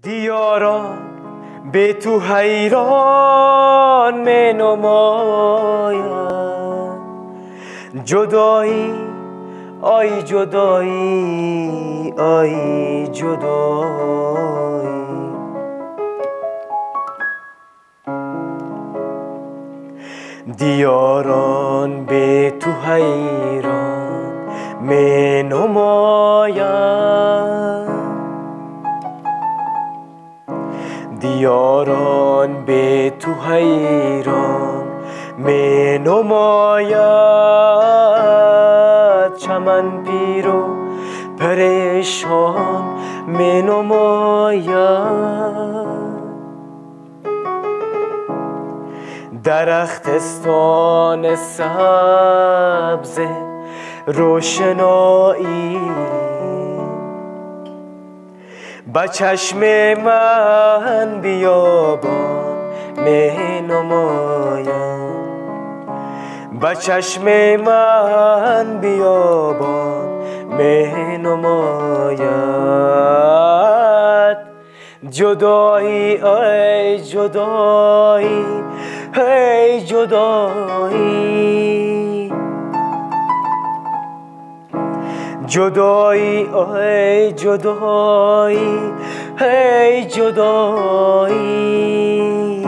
دیاران به تو حیران می نماید، جدایی آی جدایی آی جدایی. دیاران به تو حیران می نماید، دیاران به تو حیران می نماید، چمن پیر و پریشان می نماید. درختستان سبز روشنایی با چشم من بیابان می نماید، با چشم من بیابان می نماید. جدایی ای جدایی ای جدایی، جدایی ای جدایی ای جدایی.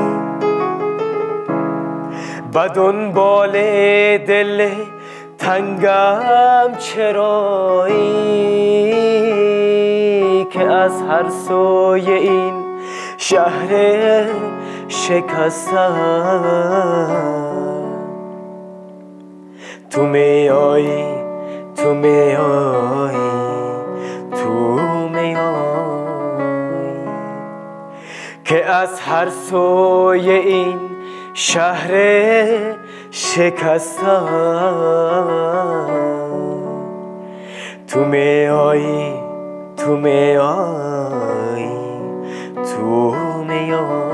با دنبال دل تنگم چرایی، که از هر سوی این شهر شکستم تو می آیی، تو می آیی، تو می آیی، که از هر سوی این شهر شکستم تو می آیی، تو می آیی، تو می آیی.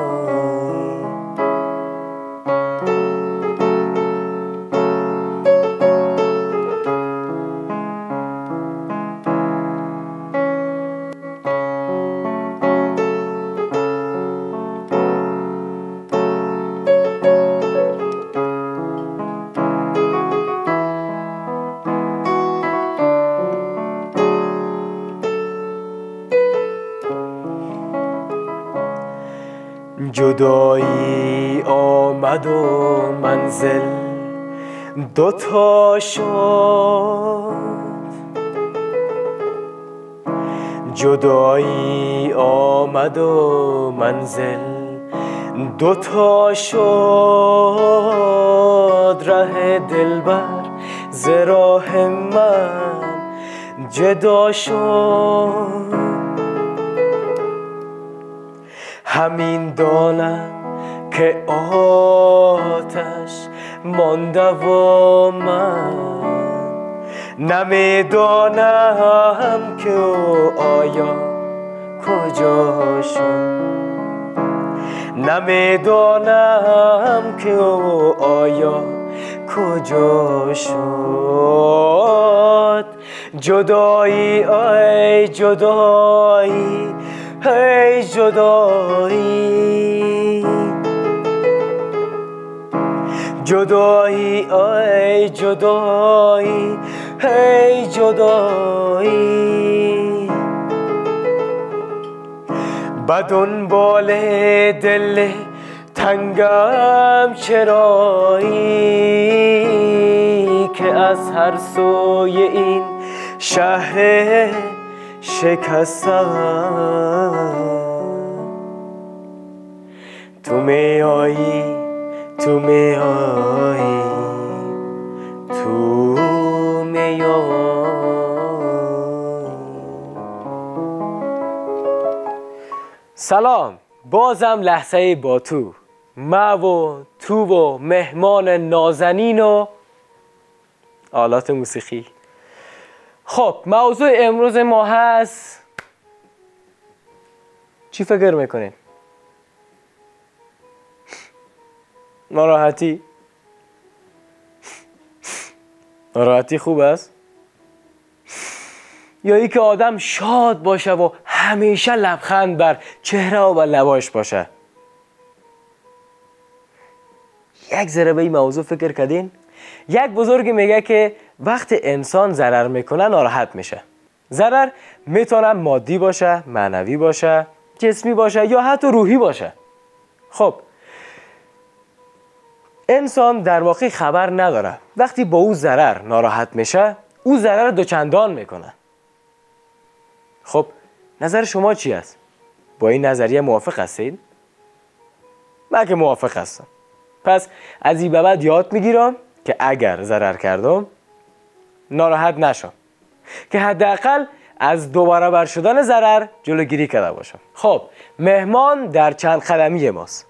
جدایی آمد و منزل دوتا شد، جدایی آمد و منزل دوتا شد، ره دلبر ز راه من جدا شد. همین دانم که آتش مانده و من نمیدانم که او آیا کجا شد، نمیدانم که او آیا کجا شد. جدایی ای جدایی ای جدایی، جدایی ای جدایی ای جدایی. با دنبال دل تنگم چرایی، که از هر سوی این شهر شکستم تو می آیی، تو می آیی، تو می آیی. سلام، بازم لحظه با تو، ما و تو و مهمان نازنین و آلات موسیقی. خب موضوع امروز ما هست، چی فکر میکنین؟ ناراحتی؟ ناراحتی خوب است؟ یا ای که آدم شاد باشه و همیشه لبخند بر چهره و بر لباش باشه؟ یک ذره به این موضوع فکر کردین؟ یک بزرگ میگه که وقتی انسان ضرر میکنه ناراحت میشه. ضرر میتونه مادی باشه، معنوی باشه، جسمی باشه یا حتی روحی باشه. خب انسان در واقع خبر نداره وقتی با او ضرر ناراحت میشه او ضرر دوچندان میکنه. خب نظر شما چی است؟ با این نظریه موافق هستید؟ من که موافق هستم. پس از این به بعد یاد میگیرم که اگر ضرر کردم ناراحت نشم، که حداقل از دو برابر شدن ضرر جلوگیری کرده باشم. خب مهمان در چند قدمی ماست.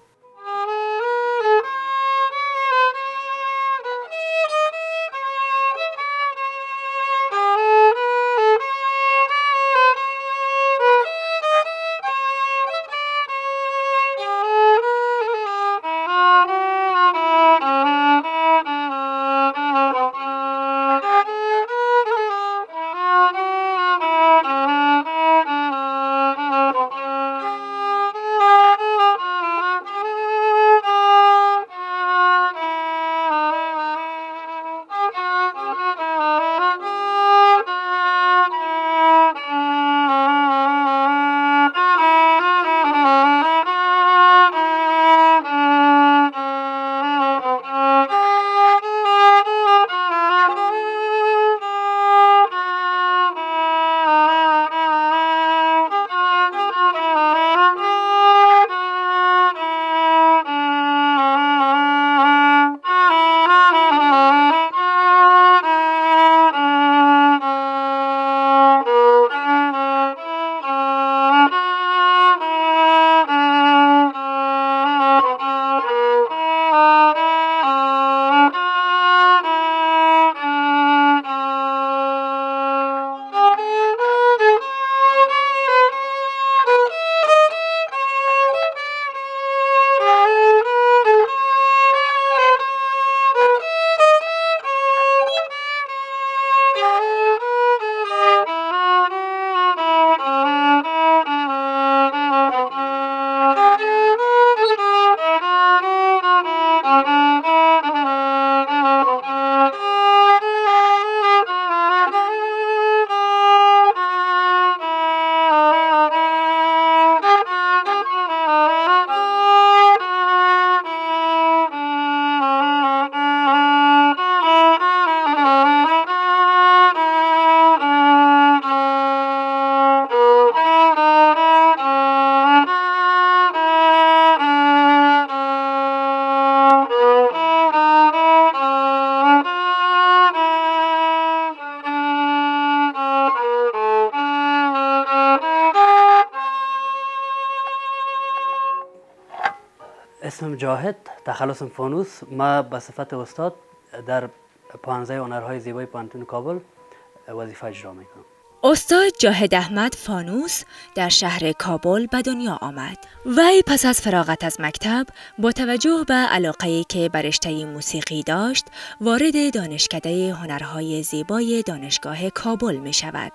اسمم جاهد، تخلصم فانوس. ما به صفت استاد در پانزه هنرهای زیبای پانتون کابل وظیفه اجرا میکنم. استاد جاهد احمد فانوس در شهر کابل به دنیا آمد. وی پس از فراغت از مکتب با توجه به علاقه‌ای که به رشته موسیقی داشت وارد دانشکده هنرهای زیبای دانشگاه کابل می شود.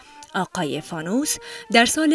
آقای فانوس در سال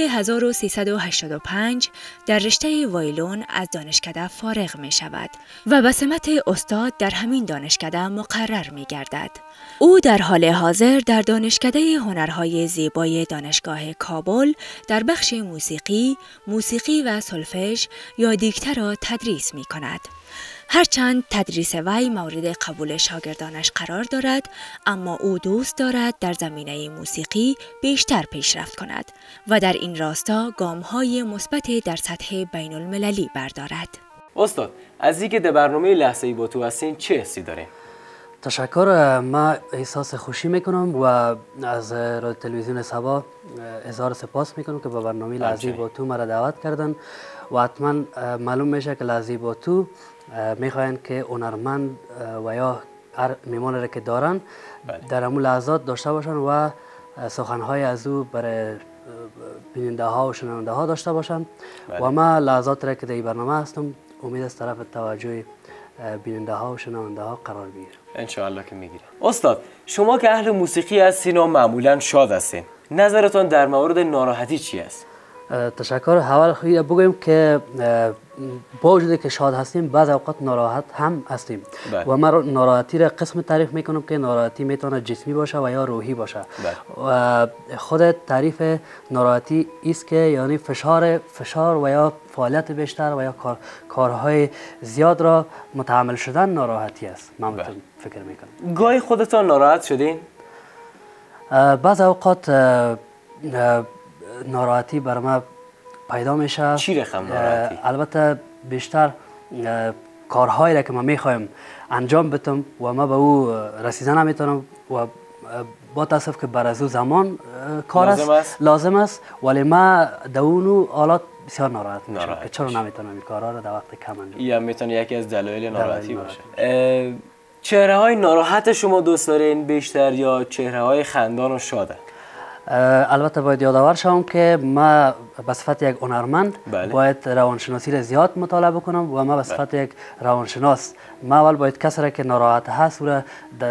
1385 در رشته وایلون از دانشکده فارغ می شود و به سمت استاد در همین دانشکده مقرر می گردد. او در حال حاضر در دانشکده هنرهای زیبای دانشگاه کابل در بخش موسیقی و سولفژ یا دیکته را تدریس می کند. هرچند تدریس وی مورد قبول شاگردانش قرار دارد، اما او دوست دارد در زمینه موسیقی بیشتر پیشرفت کند و در این راستا گام‌های مثبت در سطح بین المللی بردارد. استاد از اینکه در برنامه لحظه‌ای با تو هستین چه حسی دارین؟ تشکر. ما احساس خوشی میکنم و از رادیو تلویزیون سبا اظهار سپاس میکنم که به برنامه لحظه‌ای با تو مرا دعوت کردن و حتما معلوم میشه که لحظه‌ای با تو میخواین که هنرمند و یا هر میمانی را که دارن در همون لحظات داشته باشن و سخنهای از او برای بیننده ها و شنونده ها داشته باشن و ما لحظات را که در این برنامه هستم امید از طرف توجه بیننده ها و شنونده ها قرار بگیره. انشاءالله که میگیره. استاد شما که اهل موسیقی هستین و معمولا شاد هستین، نظرتان در مورد ناراحتی چی است؟ تشکر. اول خیلی بگویم که با وجودی که شاد هستیم بعض اوقات ناراحت هم هستیم. بله. و من ناراحتی را قسم تعریف میکنم که ناراحتی میتونه جسمی باشه و یا روحی باشه. بله. و خود تعریف ناراحتی است که یعنی فشار و یا فعالیت بیشتر و یا کارهای زیاد را متحمل شدن ناراحتی است. من بله. فکر میکنم. گاهی خودتان ناراحت شدین؟ بعض اوقات ناراحتی بر ما پیدا میشه. چی رقم ناراحتی؟ البته بیشتر کارهایی را که ما میخوایم انجام بدم و ما به او رسیدن نمیتونم و با تاسف که بر از او زمان کار لازم است ولی ما در اونو حالات بسیار ناراحت میشم که چرا نمیتونم این کارها را در وقت کم انجام بدم. یا میتونه یکی از دلایل ناراحتی باشه. چهره های ناراحت شما دوست دارین بیشتر یا چهره های خندان و شاده؟ البته باید یادآور شوم که ما به صفت یک هنرمند بله. باید روانشناسی را زیاد مطالعه بکنم و ما به صفت یک روانشناس ما اول باید کسی را که ناراحت هست او را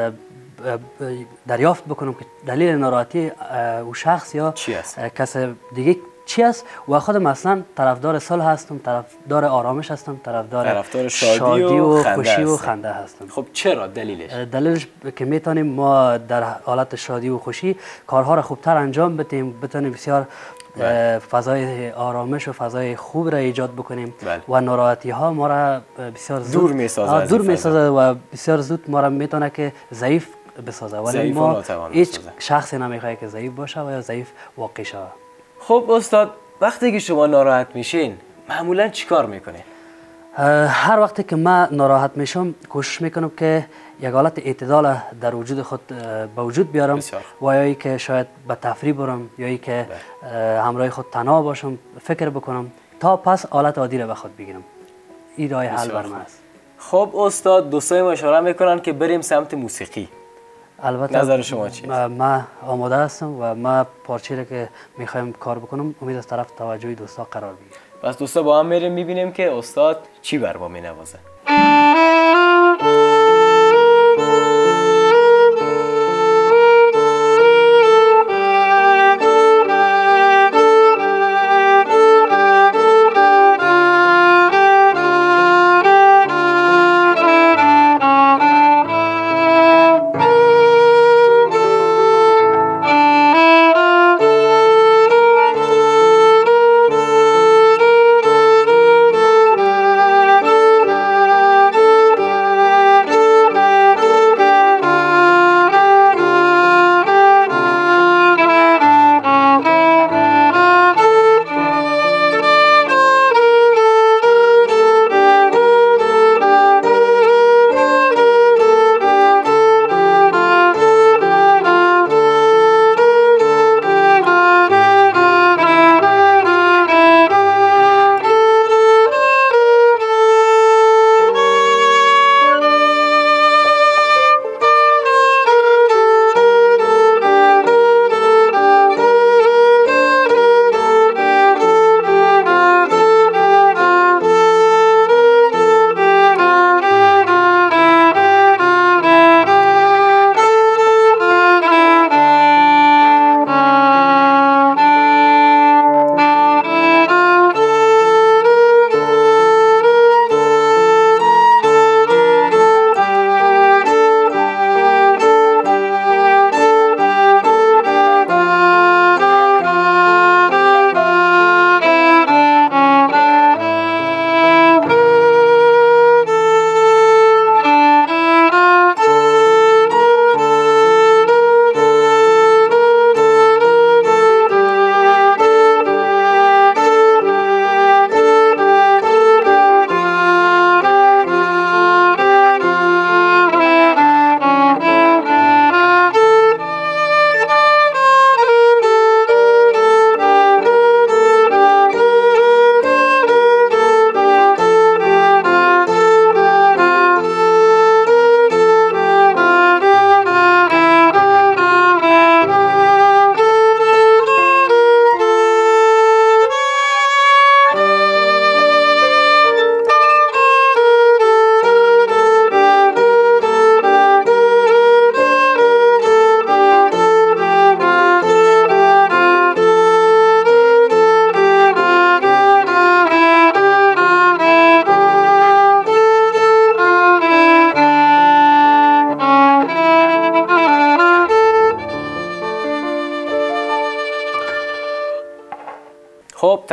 دریافت بکنم که دلیل ناراحتی او شخص یا کسی دیگه چی است و خودم اصلا طرفدار صلح هستم، طرفدار آرامش هستم، طرفدار شادی و خوشی و خنده هستم. خب چرا دلیلش؟ دلیلش که میتونیم ما در حالت شادی و خوشی کارها را خوبتر انجام بدیم، بتونیم بسیار فضای آرامش و فضای خوب را ایجاد بکنیم. بله. و ناراحتی ها ما را بسیار دور میسازه و بسیار زود ما را میتونه که ضعیف بسازه ولی ما هیچ شخصی نمیخواد که ضعیف باشه و یا ضعیف واقع شود. خب استاد وقتی که شما ناراحت میشین معمولا چیکار میکنین؟ هر وقتی که من ناراحت میشم کوشش میکنم که یک حالت اعتدال در وجود خود به وجود بیارم و یا ای که شاید به تفریح برم یا ای که همراه خود تنها باشم فکر بکنم تا پس حالت عادی را به خود بگیرم. این راه حل بر من است. خب استاد دوستای ما اشاره میکنن که بریم سمت موسیقی. البته نظر شما چیه؟ من آماده هستم و من پارچه‌ای را که میخوایم کار بکنم امید از طرف توجه دوستا قرار بگیره. پس دوستا با هم میریم میبینیم که استاد چی بر ما مینوازه.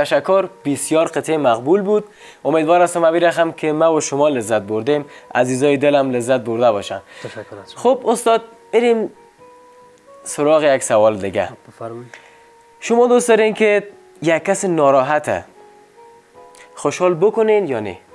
تشکر. بسیار قطعه مقبول بود. امیدوار هستم ابی رقم که ما و شما لذت بردیم، عزیزای دلم لذت برده باشن. تشکر از شما. خب استاد بریم سراغ یک سوال دیگه. بفرمایید. شما دوست دارین که یک کس ناراحته خوشحال بکنین یا نه؟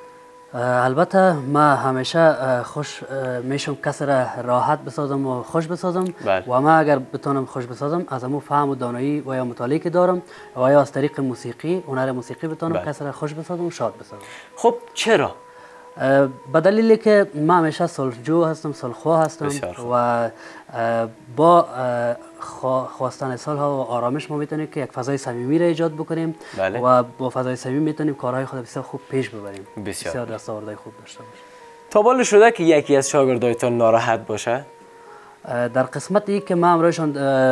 البته ما همیشه خوش میشم کسی را راحت بسازم و خوش بسازم. بله. و ما اگر بتونم خوش بسازم از امو فهم و دانایی و یا مطالعه که دارم و یا از طریق موسیقی، هنر موسیقی بتونم بله. کسی را خوش بسازم و شاد بسازم. خب چرا؟ به دلیلی که ما همیشه صلحجو هستم، صلحخواه هستم و با خواستن صلح و آرامش ما میتونیم که یک فضای صمیمی را ایجاد بکنیم. بله. و با فضای صمیمی میتونیم کارهای خود بسیار خوب پیش ببریم. بسیار دستاوردهای خوب داشته باشیم. تا بالا شده که یکی از شاگردایتان ناراحت باشه؟ در قسمتی که من امروزشان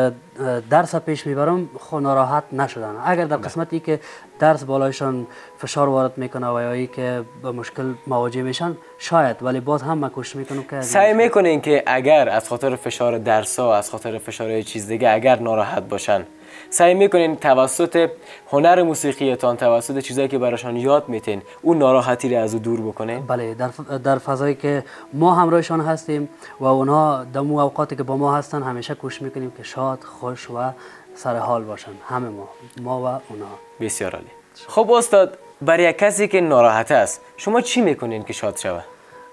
درس پیش میبرم خود ناراحت نشدن. اگر در قسمتی که درس بالایشان فشار وارد میکنه و یا که به مشکل مواجه میشن شاید، ولی باز هم من کوشش میکنم که سعی میکنین که اگر از خاطر فشار درس ها، از خاطر فشار چیز دیگه اگر ناراحت باشن، سعی میکنین توسط هنر موسیقیتان، توسط چیزایی که براشان یاد میتین اون ناراحتی رو از او دور بکنین؟ بله، در فضایی که ما همراهشان هستیم و اونها در اوقاتی که با ما هستن همیشه کوشش میکنیم که شاد، خوش و سر حال باشن. همه ما و اونها. بسیار عالی. خب استاد، برای کسی که ناراحت است شما چی میکنین که شاد شود؟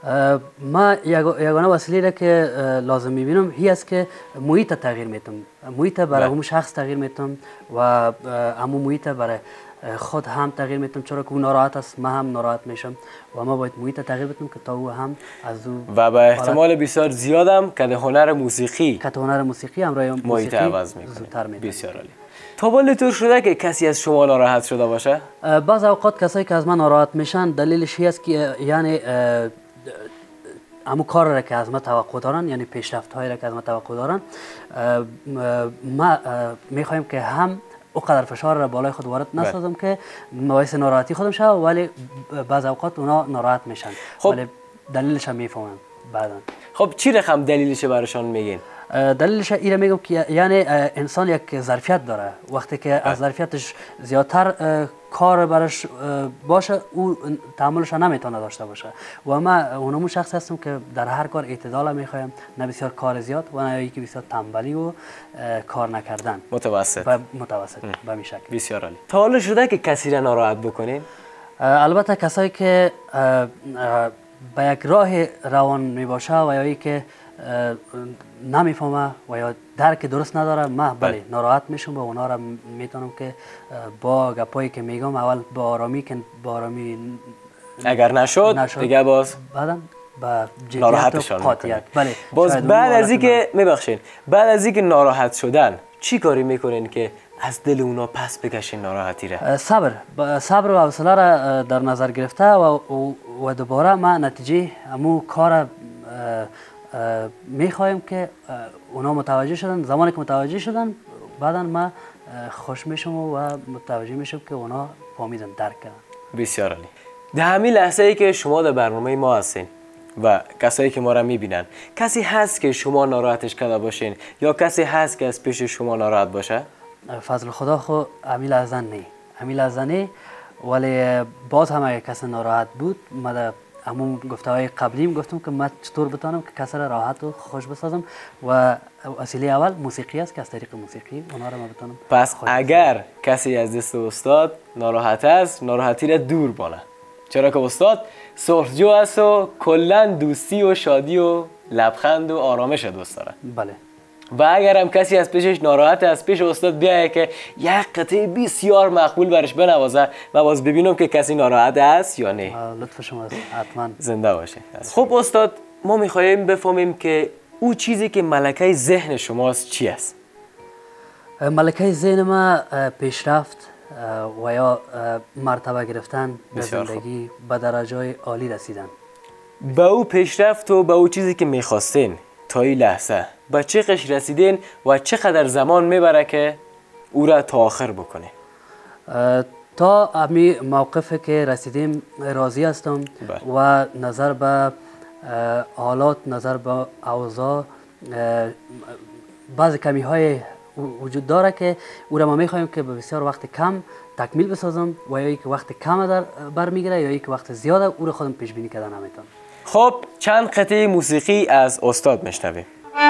ما یگانه وسیله را که لازم میبینم هی است که محیط تغییر میتم. محیط برای اون شخص تغییر میتم و امو محیط برای خود هم تغییر میتم، چرا که اون ناراحت است من هم ناراحت میشم و ما باید محیط تغییر بدیم که تا او هم از او و به احتمال بسیار زیادم که هنر موسیقی همراه محیط عوض میکنه. بسیار عالی. تا بالا طور شده که کسی از شما ناراحت شده باشه؟ بعض اوقات کسایی که از من ناراحت میشن دلیلش هست که یعنی امو کار را که از ما توقع دارن، یعنی پیشرفت هایی را که از ما توقع دارن، ما میخوایم که هم اونقدر فشار را بالای خود وارد نسازم که باعث ناراحتی خودم شد، ولی بعض اوقات اونا ناراحت میشن. خب ولی دلیلش هم میفهمم بعدا. خب چی رقم دلیلش براشون میگین؟ دلیلش ایره میگم که یعنی انسان یک ظرفیت داره، وقتی که از ظرفیتش زیادتر کار براش باشه او تحملش نمیتونه داشته باشه و ما اونمون شخص هستم که در هر کار اعتدال میخوایم، نه بسیار کار زیاد و نه یکی بسیار تنبلی و کار نکردن. متوسط به این شکل. بسیار عالی. تا حالا شده که کسی را ناراحت بکنین؟ البته کسایی که به یک راه روان میباشه و یا که نمیفهمه و یا درک درست نداره، من بله ناراحت میشم و اونا را میتونم که با گپایی که میگم اول با آرامی که با آرامی اگر نشد دیگه باز بعدا با ناراحتشان قاطعیت. بله باز بعد از اینکه میبخشین بعد از اینکه ناراحت شدن چی کاری میکنین که از دل اونا پس بکشین ناراحتی را؟ صبر و حوصله را در نظر گرفته و دوباره ما نتیجه امو کار میخوایم که اونا متوجه شدن. زمانی که متوجه شدن بعدا ما خوش میشم و متوجه میشم که اونا فهمیدن، درک کردن. بسیار عالی. در همین لحظه ای که شما در برنامه ما هستین و کسایی که ما را میبینن، کسی هست که شما ناراحتش کرده باشین یا کسی هست که از پیش شما ناراحت باشه؟ فضل خدا خو امیل از نه، ولی باز هم اگه کسی ناراحت بود ما همون گفته‌های قبلیم گفتم که من چطور بتونم که کسی را راحت و خوش بسازم و وسیله اول موسیقی است که از طریق موسیقی اونا را ما بتونم. پس اگر کسی از دست استاد ناراحت است، ناراحتی را دور بانه، چرا که استاد صلحجو است و کلا دوستی و شادی و لبخند و آرامش دوست داره. بله. و اگر هم کسی از پیشش ناراحت از پیش استاد بیایه که یک قطعه بسیار مقبول برش بنوازه و باز ببینم که کسی ناراحت است یا نه. لطف شما است. حتما زنده باشه. خب استاد، ما میخوایم بفهمیم که او چیزی که ملکه ذهن شماست چی است؟ ملکه ذهن ما پیشرفت و یا مرتبه گرفتن در زندگی، به درجه عالی رسیدن. به او پیشرفت و به او چیزی که میخواستین تا این لحظه به چه قش رسیدین و چقدر زمان میبره که او را تا آخر بکنه؟ تا امی موقفی که رسیدیم راضی هستم و نظر به حالات، نظر به اوضاع بعض کمی های وجود داره که او را ما میخوایم که به بسیار وقت کم تکمیل بسازم و یا یک وقت کم در بر میگیره یا یک وقت زیاده او رو خودم پیش بینی کردن نمیتونم. خب چند قطعه موسیقی از استاد میشنویم.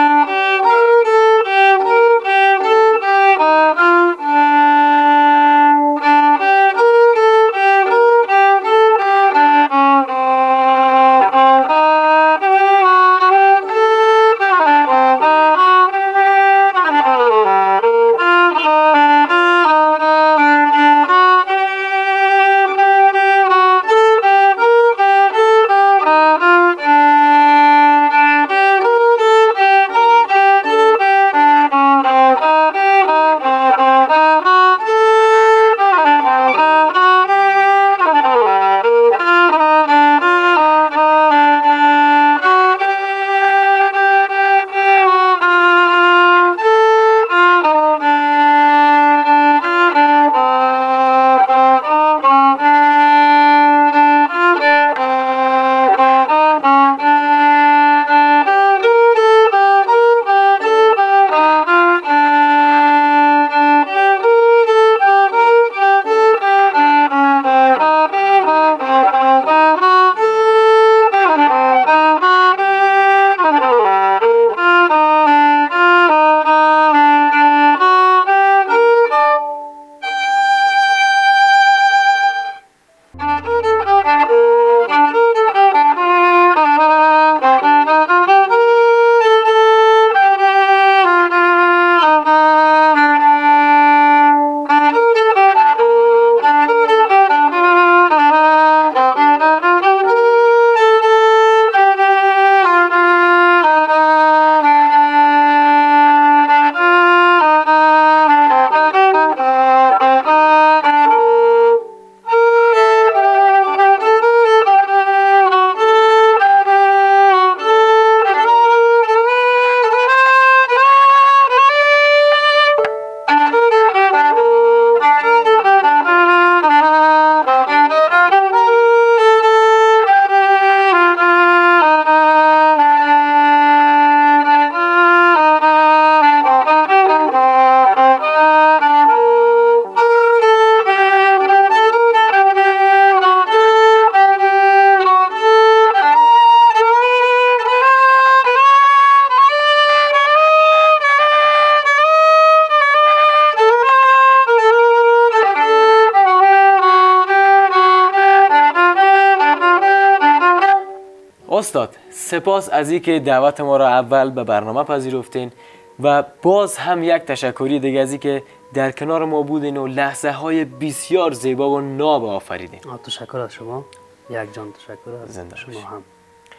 استاد سپاس از اینکه دعوت ما را اول به برنامه پذیرفتین و باز هم یک تشکری دیگه از اینکه در کنار ما بودین و لحظه های بسیار زیبا و ناب آفریدین. تشکر از شما یک جان، تشکر از زنده شما باشی. هم.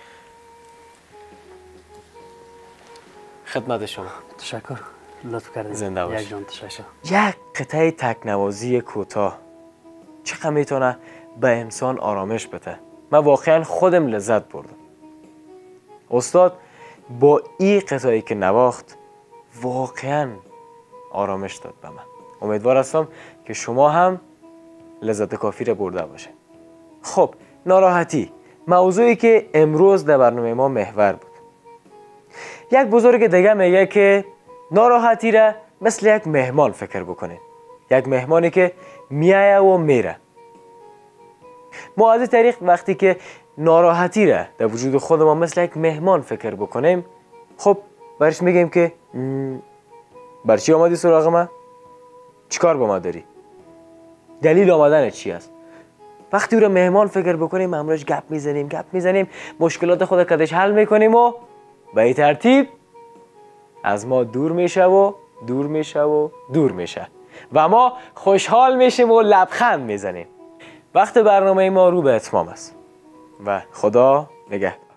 خدمت شما. تشکر، لطف کردید. زنده باشی. یک جان، تشکر. یک قطعه تکنوازی کوتاه چقدر میتونه به انسان آرامش بده. من واقعا خودم لذت بردم. استاد با این قطعه‌ای که نواخت واقعا آرامش داد به من. امیدوار هستم که شما هم لذت کافی را برده باشه. خب ناراحتی موضوعی که امروز در برنامه ما محور بود. یک بزرگ دیگه میگه که ناراحتی را مثل یک مهمان فکر بکنید. یک مهمانی که میایه و میره. ما از این طریق وقتی که ناراحتی را در وجود خود ما مثل یک مهمان فکر بکنیم، خب برش میگیم که برای چی آمدی سراغ من؟ چیکار با ما داری؟ دلیل آمدن چی است؟ وقتی او را مهمان فکر بکنیم امروز گپ میزنیم مشکلات خود کدش حل میکنیم و به این ترتیب از ما دور میشه و ما خوشحال میشیم و لبخند میزنیم. وقت برنامه ما رو به اتمام است و خدا نگهدار.